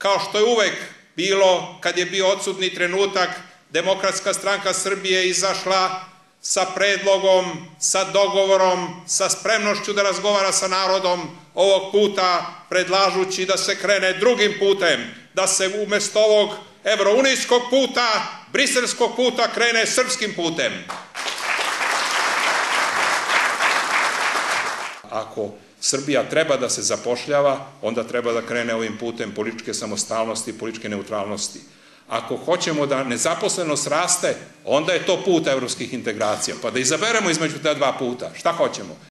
kao što je uvek bilo kad je bio odsutni trenutak, Demokratska stranka Srbije izašla sa predlogom, sa dogovorom, sa spremnošću da razgovara sa narodom, ovog puta predlažući da se krene drugim putem, da se umesto ovog evrounijskog puta, briselskog puta krene srpskim putem. Ako Srbija treba da se zapošljava, onda treba da krene ovim putem političke samostalnosti i političke neutralnosti. Ako hoćemo da nezaposlenost raste, onda je to put evropskih integracija. Pa da izaberemo između ta dva puta. Šta hoćemo?